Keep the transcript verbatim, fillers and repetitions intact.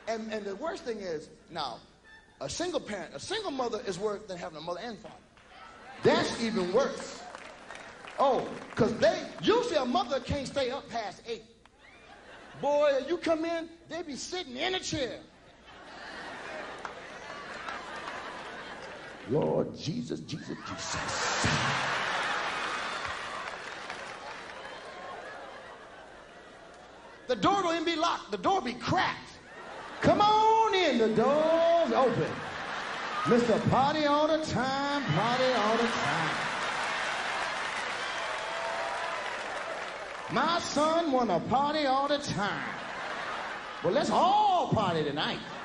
And, and the worst thing is, now, a single parent, a single mother is worse than having a mother and father. That's even worse. Oh, because they, usually a mother can't stay up past eight. Boy, you come in, they be sitting in a chair. Lord Jesus, Jesus, Jesus. The door don't even be locked. The door be cracked. Come on in, the door's open. Mister Party all the time, party all the time. My son wanna party all the time. Well, let's all party tonight.